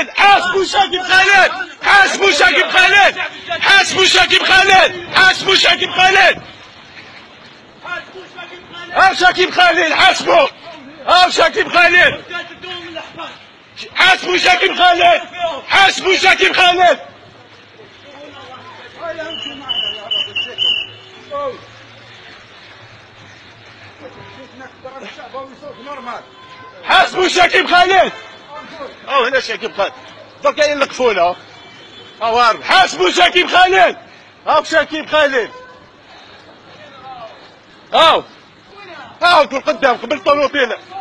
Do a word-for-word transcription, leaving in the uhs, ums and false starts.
خالد، حاسبوا شاكب خالد، حاسبوا شاكب خالد، حاسبوا شاكب خالد، حاسبوا شاكب خالد، ها شاكب خالد حاسبوا، ها شاكب خالد، حاسبوا شاكب خالد، حاسبوا شاكب خالد، حاسبوا شاكب خالد. او هنا شاكب خالد دوكا يلقفونا اوار. حاسبوا شاكب خالد، هاو شاكب خالد، هاو هاو قدام قبل الطوموبيله.